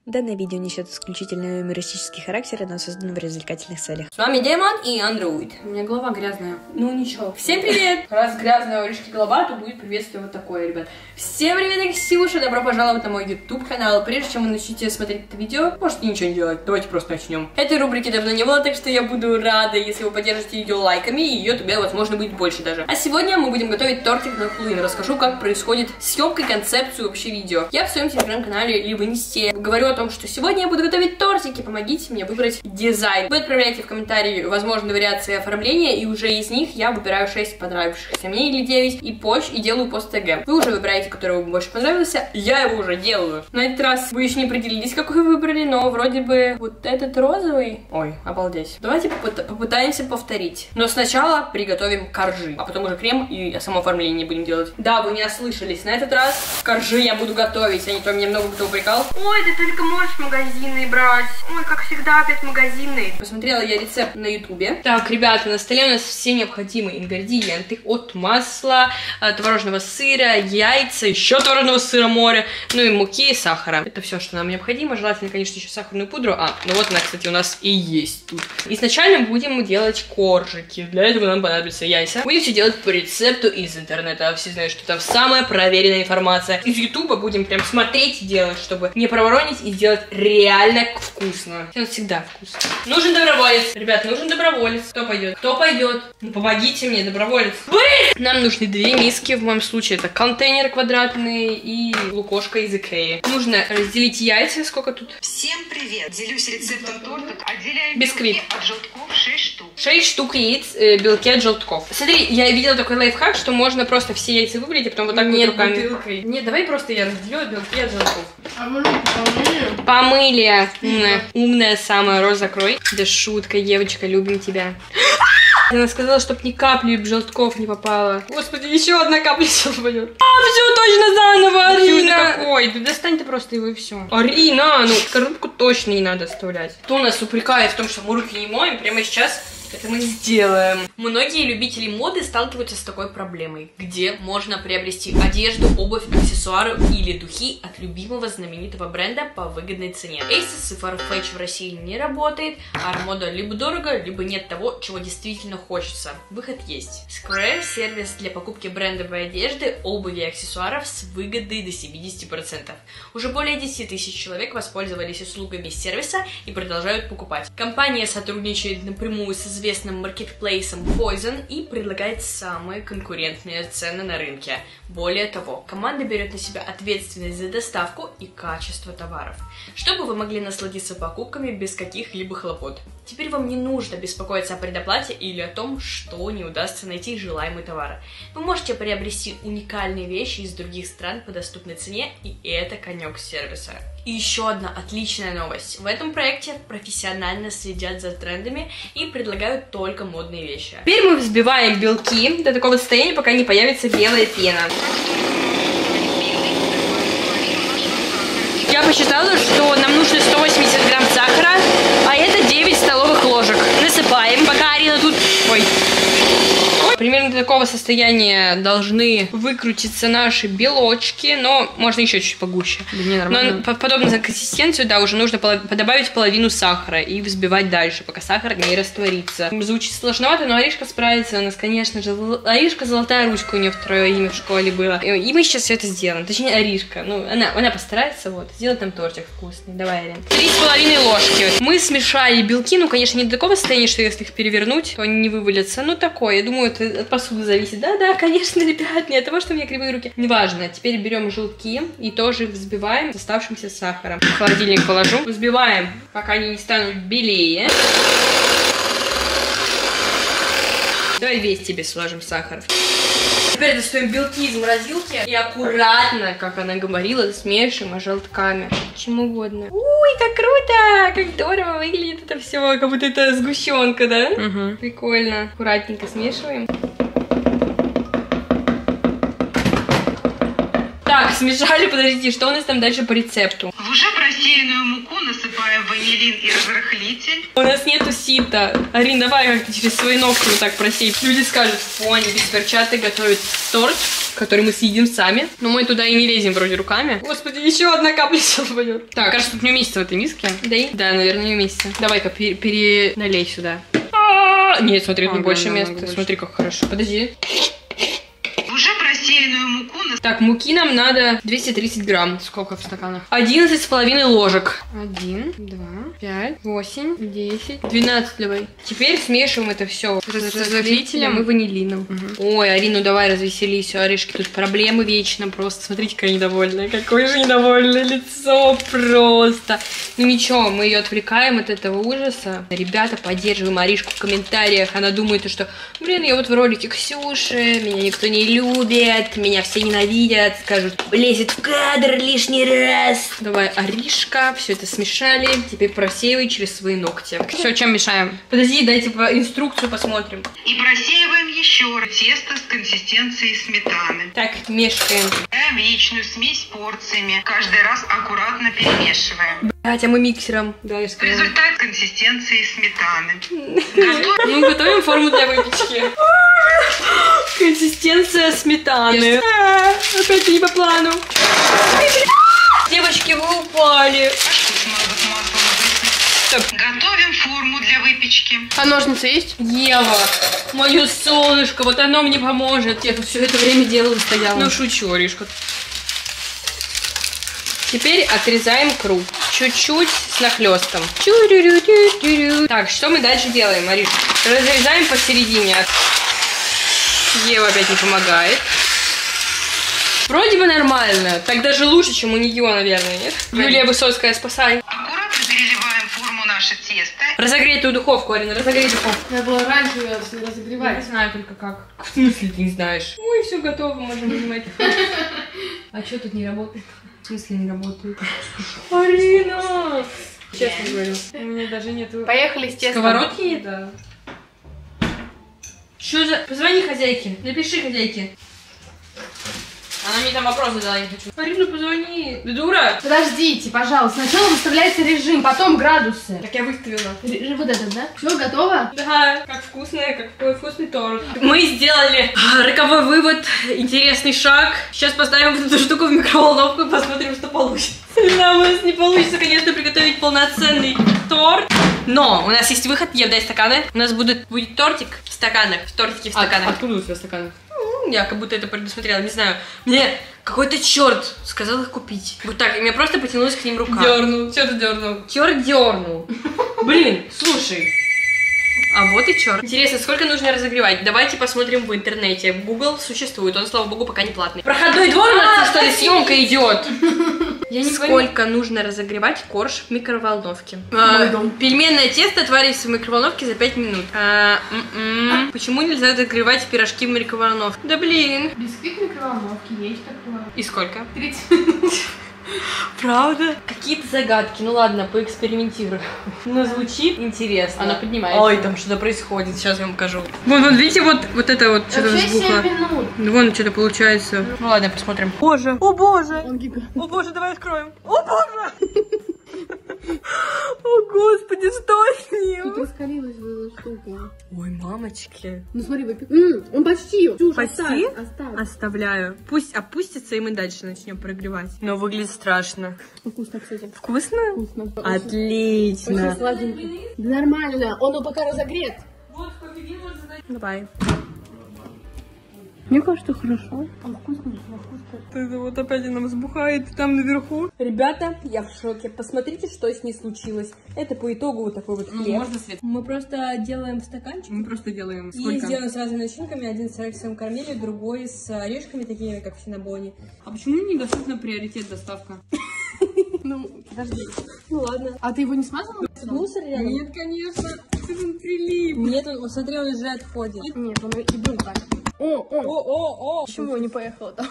Данное видео несет исключительно юмористический характер и создано в развлекательных целях. С вами Демон и Андроид. У меня голова грязная. Ну ничего. Всем привет! Раз грязная у Ришки голова, то будет приветствие вот такое, ребят. Всем привет, я Ксюша, добро пожаловать на мой YouTube канал. Прежде чем вы начнете смотреть это видео, можете ничего не делать. Давайте просто начнем. Этой рубрики давно не было, так что я буду рада, если вы поддержите видео лайками, и ее тогда, возможно, будет больше даже. А сегодня мы будем готовить тортик на Хэллоуин. Расскажу, как происходит съемка и концепцию вообще видео. Я в своем телеграм-канале либо Инсте говорю о том, что сегодня я буду готовить тортики, помогите мне выбрать дизайн. Вы отправляете в комментарии возможные вариации оформления, и уже из них я выбираю 6 понравившихся мне или 9, и позже и делаю пост ТГ. Вы уже выбираете, который вам больше понравился, я его уже делаю. На этот раз вы еще не определились, какой вы выбрали, но вроде бы вот этот розовый. Ой, обалдеть. Давайте попытаемся повторить. Но сначала приготовим коржи, а потом уже крем и само оформление будем делать. Да, вы не ослышались, на этот раз коржи я буду готовить, а не то меня много кто упрекал. Ой, ты только можешь магазинные брать. Ой, как всегда, опять магазинные. Посмотрела я рецепт на ютубе. Так, ребята, на столе у нас все необходимые ингредиенты. От масла, творожного сыра, яйца, еще творожного сыра море, ну и муки и сахара. Это все, что нам необходимо. Желательно, конечно, еще сахарную пудру. Ну вот она, кстати, у нас и есть тут. Изначально будем делать коржики. Для этого нам понадобятся яйца. Будем все делать по рецепту из интернета. Все знают, что там самая проверенная информация. Из ютуба будем прям смотреть и делать, чтобы не проворонить и сделать реально вкусно. Это всегда вкусно. Нужен доброволец. Ребят, нужен доброволец. Кто пойдет? Кто пойдет? Ну помогите мне, доброволец. Вы! Нам нужны 2 миски. В моем случае это контейнер квадратный и лукошка из Икеи. Нужно разделить яйца. Сколько тут? Всем привет! Делюсь рецептом торта. Отделяем Бисквит. белки от желтков 6 штук. 6 штук яиц, белки от желтков. Смотри, я видела такой лайфхак, что можно просто все яйца вывалить, а потом вот так вот руками. Бутылкой. Нет, давай просто я разделю белки от желтков. А мы помыли? Помыли. Умная самая, Роза, закрой. Да шутка, девочка, любим тебя. Она сказала, чтоб ни капли желтков не попало. Господи, еще одна капля сейчас упадет. Все точно заново, Арина. Какой? Да достань ты просто его и все. Арина, ну коробку точно не надо оставлять. Кто нас упрекает в том, что мы руки не моем, прямо сейчас это мы сделаем. Многие любители моды сталкиваются с такой проблемой, где можно приобрести одежду, обувь, аксессуары или духи от любимого знаменитого бренда по выгодной цене. Asos и Farfetch в России не работает, а Armoda либо дорого, либо нет того, чего действительно хочется. Выход есть. Square — сервис для покупки брендовой одежды, обуви и аксессуаров с выгодой до 70%. Уже более 10 тысяч человек воспользовались услугами сервиса и продолжают покупать. Компания сотрудничает напрямую с известным маркетплейсом Poison и предлагает самые конкурентные цены на рынке. Более того, команда берет на себя ответственность за доставку и качество товаров, чтобы вы могли насладиться покупками без каких-либо хлопот. Теперь вам не нужно беспокоиться о предоплате или о том, что не удастся найти желаемый товар. Вы можете приобрести уникальные вещи из других стран по доступной цене, и это конек сервиса. И еще одна отличная новость. В этом проекте профессионально следят за трендами и предлагают только модные вещи. Теперь мы взбиваем белки до такого состояния, пока не появится белая пена. Я посчитала, что нам нужно 180 грамм сахара, а это 9 столовых ложек. Насыпаем, пока Арина тут... Ой. Примерно до такого состояния должны выкрутиться наши белочки, но можно еще чуть погуще. Да не, нормально. Но подобно за консистенцию, да, уже нужно добавить половину сахара и взбивать дальше, пока сахар не растворится. Звучит сложновато, но Аришка справится у нас, конечно же. Аришка — золотая ручка, у нее второе имя в школе было. И мы сейчас все это сделаем. Точнее, Аришка. Ну, она постарается, вот, сделать нам тортик вкусный. Давай, Арин. 3,5 ложки. Мы смешали белки, ну, конечно, не до такого состояния, что если их перевернуть, то они не вывалятся. Ну, такое, я думаю, это от посуды зависит. Да, конечно, ребят, не от того, что у меня кривые руки. Неважно. Теперь берем желтки и тоже взбиваем с оставшимся сахаром. В холодильник положу. Взбиваем, пока они не станут белее. Давай весь тебе сложим сахар. Теперь достаем белки из морозилки и аккуратно, как она говорила, смешиваем желтками. Чем угодно. Ой, как круто! Как здорово выглядит это все. Как будто это сгущенка, да? Угу. Прикольно. Аккуратненько смешиваем. Так, смешали, подождите, что у нас там дальше по рецепту? В уже просеянную муку насыпаем ванилин и разрыхлитель. У нас нету сита. Арин, давай как-то через свои ногти вот так просей. Люди скажут: фу, они без перчаток готовят торт. который мы съедим сами. Но мы туда и не лезем вроде руками. Господи, еще одна капля сейчас упадет. Так, кажется, тут не уместится в этой миске. Да, наверное, не уместится. Давай-ка переналей сюда. Нет, смотри, тут больше места. Смотри, как хорошо. Подожди. Уже просеянную муку. Так, муки нам надо 230 грамм. Сколько в стаканах? 11,5 ложек. 1, 2, 5, 8, 10, 12 давай. Теперь смешиваем это все с разрыхлителем и ванилином. Ой, Арина, давай развеселись. У Аришки тут проблемы вечно просто. Смотрите, какая недовольная. Какое же недовольное лицо просто. Ну ничего, мы ее отвлекаем от этого ужаса. Ребята, поддерживаем Аришку в комментариях. Она думает, что, блин, я вот в ролике Ксюши, меня никто не любит, меня все ненавидят, скажут, лезет в кадр лишний раз. Давай, Аришка, все это смешали, теперь просеивай через свои ногти. Все, чем мешаем? Подожди, дайте инструкцию посмотрим. И просеиваем еще раз тесто с консистенцией сметаны. Так, мешаем. В яичную смесь порциями. Каждый раз аккуратно перемешиваем. Блять, а мы миксером. Да, я сказала. Результат консистенции сметаны. Мы готовим форму для выпечки. Консистенция сметаны. Опять не по плану. Девочки, вы упали. Готовим форму для выпечки. А ножницы есть? Ева, мое солнышко, вот оно мне поможет. Я тут все это время делала, стояла. Ну, шучу, Аришка. Теперь отрезаем круг. Чуть-чуть с нахлестом. Так, что мы дальше делаем, Ариш? Разрезаем посередине. Ева опять не помогает. Вроде бы нормально. Так даже лучше, чем у нее, наверное, нет? Юлия Высоцкая, спасай. Аккуратно переливаем форму наше тесто. Разогретую духовку, Арина, разогрей духовку. Надо было раньше ее разогревать. Я не знаю только как. В смысле ты не знаешь? Ой, все готово, можем вынимать. А что тут не работает? В смысле не работает? Арина! Честно говорю, у меня даже нету... Поехали с тестом. Сковородки? Да. Что за... Позвони хозяйке, напиши хозяйке. Она мне там вопрос задала, не хочу. Арина, позвони. Ты дура? Подождите, пожалуйста. Сначала выставляется режим, потом градусы. Так я выставила. Вот этот, да? Все, готово? Да, как какой вкусный торт. Мы сделали роковой вывод, интересный шаг. Сейчас поставим вот эту штуку в микроволновку и посмотрим, что получится. Нам у нас не получится, конечно, приготовить полноценный торт. Но у нас есть выход, Ев, дай стаканы. У нас будет тортик в стаканах, тортики в стаканах. Откуда у тебя стаканы? Я как будто это предусмотрела, не знаю. Мне какой-то черт сказал их купить. Вот так, и мне просто потянулась к ним рука. Дернул. Что ты дернул? Черт дернул. Блин, слушай. А вот и черт. Интересно, сколько нужно разогревать? Давайте посмотрим в интернете. Google существует, он, слава богу, пока не платный. Проходной двор у нас, что ли, съемка идет? Я не Сколько нужно разогревать корж в микроволновке? Пельменное тесто отваривается в микроволновке за 5 минут. Почему нельзя разогревать пирожки в микроволновке? Да блин. Бисквит в микроволновке есть такое. И сколько? 30 минут. Правда? Какие-то загадки. Ну ладно, поэкспериментирую. Но звучит интересно. Она поднимается. Ой, там что-то происходит. Сейчас я вам покажу. Вон, видите, вот это вот что-то Вообще взбухло. 7 минут. Вон что-то получается. Ну ладно, посмотрим. Боже, о боже. О боже, давай откроем. О боже. О господи, что с ним? Раскалилась штука. Ой, мамочки. Ну смотри, он почти. Почти? Оставь. Оставляю. Пусть опустится, и мы дальше начнем прогревать. Но выглядит страшно. Вкусно, кстати. Вкусно? Вкусно. Отлично. Очень сладенький. Да нормально. Он пока разогрет. Вот, кофеин можно задать. Давай. Мне кажется, хорошо. Он вкусный, Это вот опять она взбухает там наверху. Ребята, я в шоке. Посмотрите, что с ней случилось. Это по итогу вот такой вот хлеб. Можно свет? Мы просто делаем стаканчик. Мы просто делаем И сделаем с разными начинками. Один с арахисовым карамелью, другой с орешками, такими как в синнабоне. А почему недоступна приоритет доставка? Ну, подожди. Ну ладно. А ты его не смазала? Мусор рядом? Нет, конечно. Он прилип. Нет, он, смотри, он уже отходит. Нет, он и был так. О. Почему не поехала там?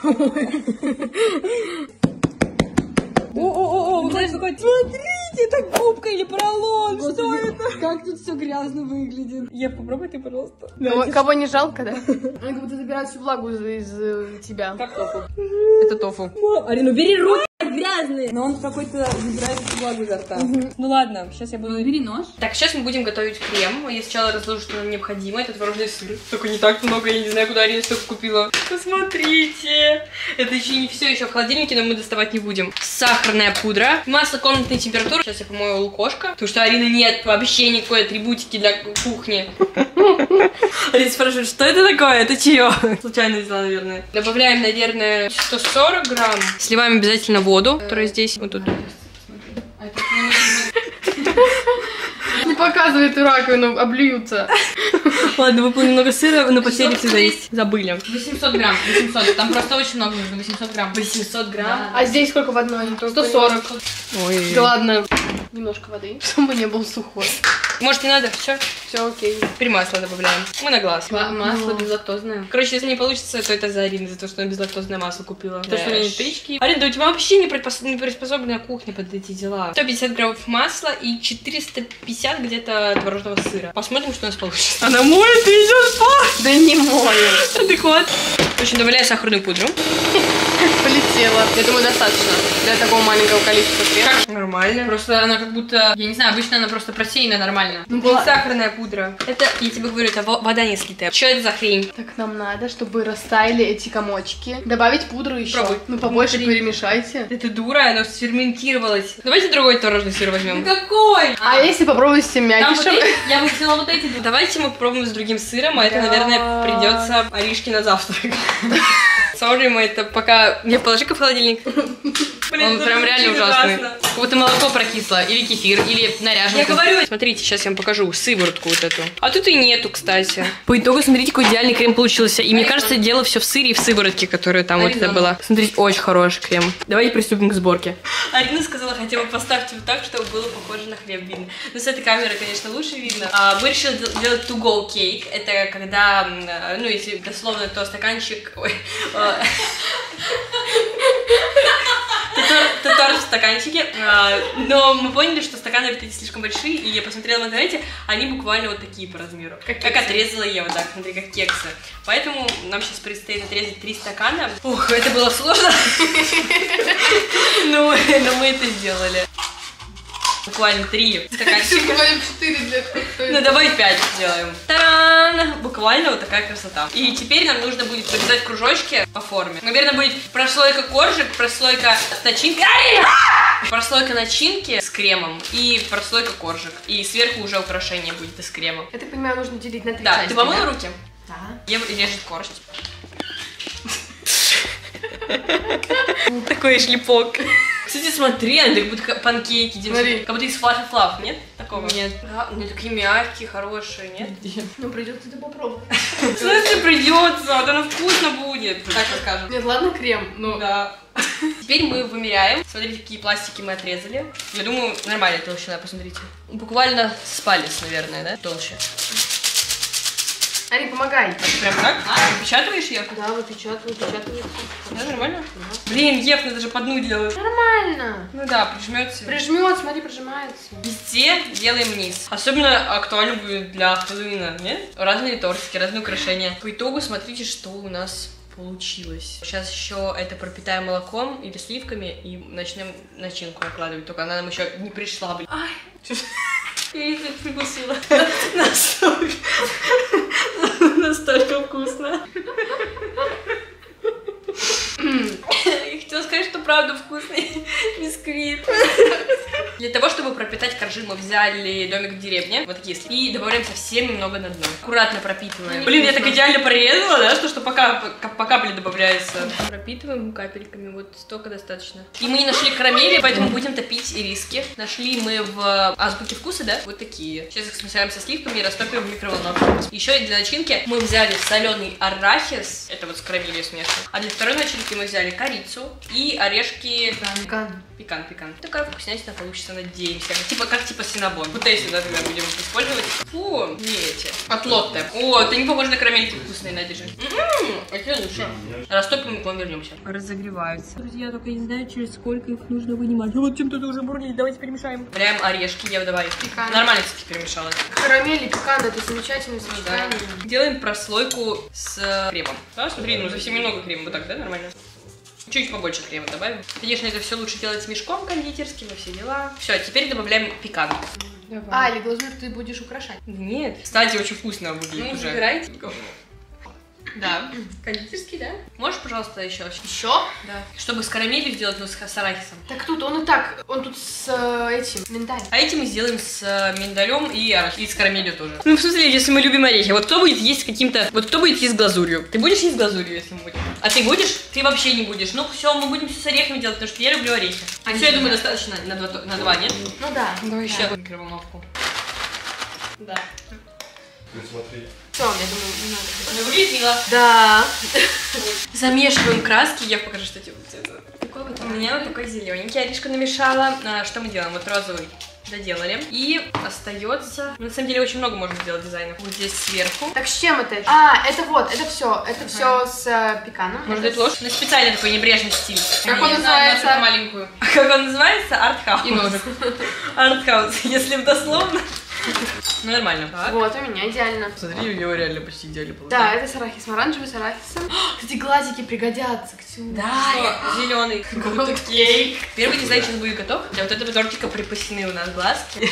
О, смотрите, это губка или поролон. Что это? Как тут все грязно выглядит. Я попробуй ты, пожалуйста. Кого не жалко, да? Они как будто забирают всю влагу из тебя. Как тофу. Это тофу. Арина, бери руки. Грязный. Но он какой-то забирает влагу изо рта. Ну ладно, сейчас я буду... Бери нож. Так, сейчас мы будем готовить крем. Я сначала разложу, что нам необходимо. Это творожный сыр. Только не так много, я не знаю, куда Арина столько купила. Посмотрите. Это еще не все, еще в холодильнике, но мы доставать не будем. Сахарная пудра. Масло комнатной температуры. Сейчас я помою лукошко. Потому что Арины нет вообще никакой атрибутики для кухни. Арина спрашивает, что это такое? Это чье? Случайно взяла, наверное. Добавляем, наверное, 140 грамм. Сливаем обязательно воду, которая здесь, вот тут. Не показывай эту раковину, обльются. Ладно, выпал немного сыра, но потери всегда есть. Забыли. 800 грамм, 800. Там просто очень много нужно, 800 грамм. 800 грамм. Да. А здесь сколько в одной? 140. Ой. Да ладно. Немножко воды, чтобы не был сухой. Может, не надо? Все. Все окей. Теперь масло добавляем. Мы на глаз. Масло безлактозное. Короче, если не получится, то это за Арину, за то, что она безлактозное масло купила. То, что у меня нет печки. Арина, да у тебя вообще не приспособленная кухня под эти дела. 150 граммов масла и 450 где-то творожного сыра. Посмотрим, что у нас получится. Она моет и идет по. Да не мою. Адекват. В общем, добавляю сахарную пудру. Полетела. Я думаю, достаточно для такого маленького количества крема. Нормально. Просто она как будто, я не знаю, обычно она просто просеяна нормально. Ну, не сахарная пудра. Это, я тебе говорю, это вода не слитая. Что это за хрень? Так нам надо, чтобы растаяли эти комочки. Добавить пудру еще. Пробуй. Ну, побольше перемешайте. Это дура, оно сферментировалось. Давайте другой творожный сыр возьмем. Какой? А если попробовать с тем мякишем? Я бы взяла вот эти. Давайте мы попробуем с другим сыром, а это, наверное, придется Аришке на завтрак. Сори, мы это пока... Не, положи-ка в холодильник. Блин, Он прям реально ужасный. Как будто молоко прокисло, или кефир, или наряженка. Я говорю, смотрите, сейчас я вам покажу сыворотку вот эту. А тут и нету, кстати. По итогу, смотрите, какой идеальный крем получился. И мне кажется, дело все в сыре и в сыворотке, которая там вот это была. Смотрите, очень хороший крем. Давайте приступим к сборке. Арина сказала, хотя бы поставьте вот так, чтобы было похоже на хлеб видно. Но с этой камеры, конечно, лучше видно. Мы решили делать to-go кейк. Это когда, ну, если дословно, то стаканчик... Ой, торт в стаканчике, но мы поняли, что стаканы вот эти слишком большие, и я посмотрела в интернете, они буквально вот такие по размеру. Как отрезала я вот так, смотри, как кексы. Поэтому нам сейчас предстоит отрезать 3 стакана. Ух, это было сложно, но мы это сделали. Буквально 3 стаканчика. 4 для коктейля. Ну давай 5 сделаем. Та-дам! Буквально вот такая красота. И теперь нам нужно будет вырезать кружочки по форме. Наверное, будет прослойка коржик, прослойка с начинкой. Прослойка начинки с кремом и прослойка коржик. И сверху уже украшение будет из крема. Я так понимаю, нужно делить на 3 Да, части. ты помыла руки? Да. Ева режет корж. Такой шлепок. Кстати, смотри, они как будто панкейки делают. Как будто из Fluffy Fluff, нет такого? Нет. Да, они такие мягкие, хорошие, нет? Ну, придется это попробовать. В смысле придется? Вот оно вкусно будет. Так расскажем. Нет, ладно, крем, но... Да. Теперь мы вымеряем. Смотрите, какие пластики мы отрезали. Я думаю, нормальная толщина, посмотрите. Буквально с палец, наверное, да? Толще. Ари, помогай. Прям так? Выпечатываешь ее? Да, выпечатываю. Да, нормально? Блин, Ев, надо же по дну делать. Нормально. Ну да, прижмется. Прижмет, смотри, прижимается. Везде делаем вниз. Особенно актуально будет для Хэллоуина, нет? Разные тортики, разные украшения. По итогу смотрите, что у нас получилось. Сейчас еще это пропитаем молоком или сливками и начнем начинку накладывать. Только она нам еще не пришла, блин. Ай, я их пригласила. Настолько вкусно. Я хотела сказать, что правда вкусный бисквит. Для того, чтобы пропитать коржи, мы взяли домик в деревне, вот такие, и добавляем совсем немного на дно. Аккуратно пропитываем. Блин, я так идеально порезала, да, что по капле добавляется. Пропитываем капельками, вот столько достаточно. И мы не нашли карамели, поэтому будем топить ириски. Нашли мы в Азбуке вкуса, да, вот такие. Сейчас их смешаем со сливками и растопим в микроволновке. Еще для начинки мы взяли соленый арахис, это вот с карамелью смешу. А для второй начинки мы взяли корицу и орешки. Пекан. Такая вкуснятина получится, надеемся. Как типа синнабон. Вот эти, да, тогда будем использовать. Фу, не эти. От Лотте. О, это не похоже на карамельки вкусные, надежды. Эти лучше. Растопим и к вам вернемся. Разогреваются. Друзья, только я не знаю, через сколько их нужно вынимать. Ну вот чем-то уже бурлит, давайте перемешаем. Добавляем орешки, Ева, давай. Пекан. Нормально, кстати, перемешалось. Карамель и пекан, это замечательное сочетание. Делаем прослойку с кремом. Да, смотри, ну совсем немного крема, вот так, да, нормально? Чуть побольше крема добавим. Конечно, это все лучше делать мешком кондитерским и все дела. Все, теперь добавляем пекан. А, или глазурь ты будешь украшать? Нет. Кстати, очень вкусно выглядит уже. Выбирайте. Да. Кондитерский, да? Можешь, пожалуйста, еще? Еще? Да. Чтобы с карамелью сделать, но с арахисом. Так тут он и так, он тут с этим, миндалем. А эти мы сделаем с миндалем и с карамелью тоже. Ну, в смысле, если мы любим орехи. Вот кто будет есть с каким-то... Вот кто будет есть с глазурью? Ты будешь есть с глазурью, если мы будем? А ты будешь? Ты вообще не будешь. Ну, все, мы будем все с орехами делать, потому что я люблю орехи. Все, я думаю, достаточно на два, нет? Ну да. Давай еще микроволновку. Да. Смотри. Все, я думаю, не надо. Ну, выглядит мило. Да. Замешиваем краски. Я покажу, что тебе у меня вот такой зелененький. Орешку намешала. Что мы делаем? Вот розовый доделали. И остается... На самом деле очень много можно сделать дизайнов. Вот здесь сверху. Так с чем это? А, это вот, это все с пеканом. Может быть ложь? На специальный такой небрежный стиль. Как он называется? Маленькую. Как он называется? Артхаус. И ножик. Артхаус, если дословно. Ну, нормально. Так. Вот, у меня идеально. Смотри, у него реально почти идеально получилось. Да, это с арахисом, оранжевый с арахисом. Кстати, глазики пригодятся, Ксюша. Да, зеленый. Кейк. Первый дизайн сейчас будет готов. Для вот этого тортика припасены у нас глазки.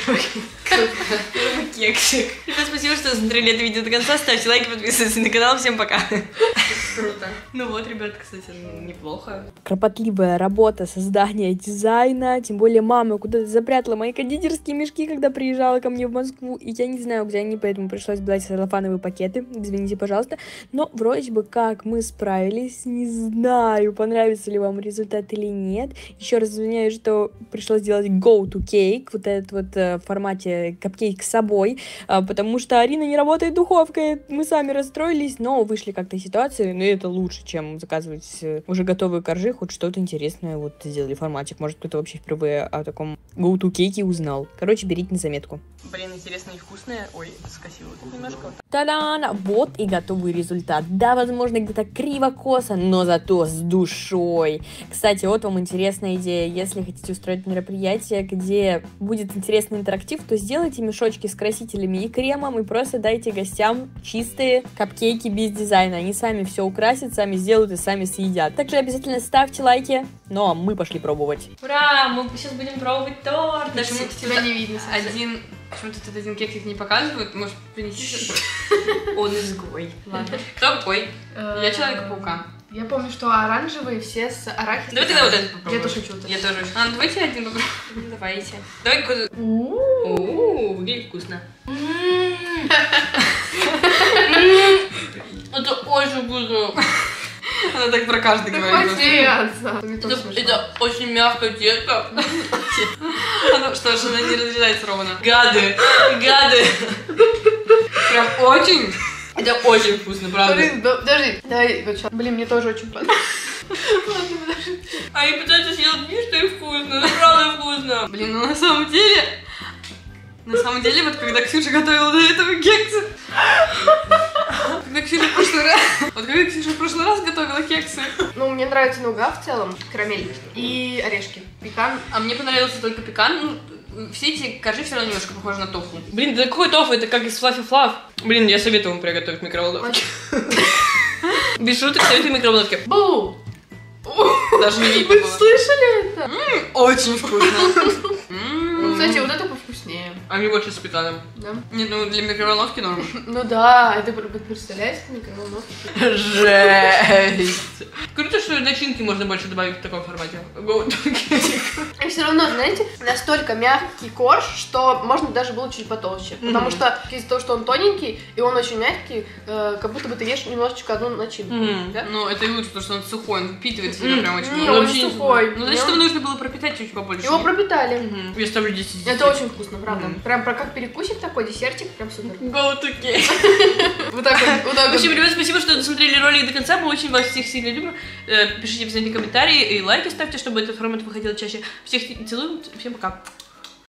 Первый кексик. Ребят, спасибо, что смотрели это видео до конца. Ставьте лайки, подписывайтесь на канал. Всем пока. Круто. Ну вот, ребят, кстати, неплохо. Кропотливая работа создания дизайна. Тем более мама куда-то запрятала мои кондитерские мешки, когда приезжала ко мне в Москву. И я не знаю, где они, поэтому пришлось брать целлофановые пакеты. Извините, пожалуйста. Но вроде бы как мы справились. Не знаю, понравится ли вам результат или нет. Еще раз извиняюсь, что пришлось делать go to cake. Вот этот вот в формате капкейк с собой. Потому что Арина не работает духовкой. Мы сами расстроились, но вышли как-то из ситуации. Но это лучше, чем заказывать уже готовые коржи. Хоть что-то интересное вот сделали форматик. Может, кто-то вообще впервые о таком go to cake узнал. Короче, берите на заметку. Блин, интересно и вкусное. Ой, скосила тут немножко. Та-дам! Вот и готовый результат. Да, возможно, где-то криво-косо, но зато с душой. Кстати, вот вам интересная идея. Если хотите устроить мероприятие, где будет интересный интерактив, то сделайте мешочки с красителями и кремом и просто дайте гостям чистые капкейки без дизайна. Они сами все украсят, сами сделают и сами съедят. Также обязательно ставьте лайки. Ну, а мы пошли пробовать. Ура! Мы сейчас будем пробовать торт. Даже тебя не видно. Почему-то тут один кексик не показывают. Может, принести? Он изгой. Ладно. Кто какой? Я Человека-паука. Я помню, что оранжевые все с арахисом. Давай тогда вот этот попробуем. Я тоже шучу. Я тоже. Ну давайте один попробуем. Давайте. Давай какой-то... Ууу, выглядит вкусно. Это очень вкусно. Она так про каждый говорит. Это очень мягкое тесто. Что ж, она не разрезается ровно. Гады. Прям очень. Это очень вкусно, правда. Блин, подожди. Давай, вот сейчас. Блин, мне тоже очень понравилось. Они пытаются сделать вид, что и вкусно. Это правда вкусно. Блин, ну на самом деле, вот когда Ксюша готовила до этого кексы, когда Ксюша в прошлый раз готовила кексы. Ну, мне нравится нуга в целом, карамель и орешки. Пекан. А мне понравился только пекан. Все эти коржи все равно немножко похожи на тофу. Блин, это какой тофу? Это как из Fluffy Fluff. Блин, я советую вам приготовить в микроволновке. Без шуток советую в микроволновке. Бу! Даже не видно было. Вы слышали это? Очень вкусно. Кстати, вот это повкуснее. А мне больше с пеканом. Да? Нет, ну для микроволновки норм. Ну да, это представляешь, микроволновки. Жесть. Круто, что начинки можно больше добавить в таком формате. И все равно, знаете, настолько мягкий корж, что можно даже было чуть потолще. Потому что из-за того, что он тоненький и он очень мягкий, как будто бы ты ешь немножечко одну начинку. Да? Ну, это и лучше, потому что он сухой, он впитывает в себя прям очень Не, он сухой. Ну, значит, его нужно было пропитать чуть побольше. Его пропитали. Я ставлю 10 из 10. Это очень вкусно, правда. Прям как перекусик такой, десертик, прям супер. Go to cake. Вот так вот. В общем, ребят, спасибо, что досмотрели ролик до конца. Мы очень вас всех сильно любим. Пишите обязательно комментарии и лайки ставьте, чтобы этот формат выходил чаще. Всех целуем. Всем пока.